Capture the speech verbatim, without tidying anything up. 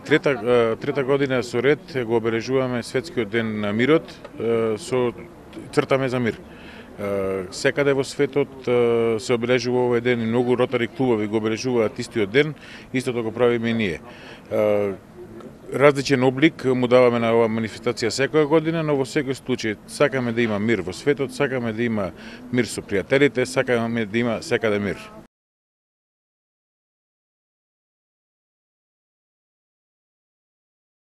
Трета, трета година со ред го обележуваме Светскиот ден на мирот со цртаме за мир. Секаде во светот се обележува овој ден и многу ротари клубови го обележуваат истиот ден, истото го правиме и ние. Различен облик му даваме на оваа манифестација секоја година, но во секој случај сакаме да има мир во светот, сакаме да има мир со пријателите, сакаме да има секаде мир.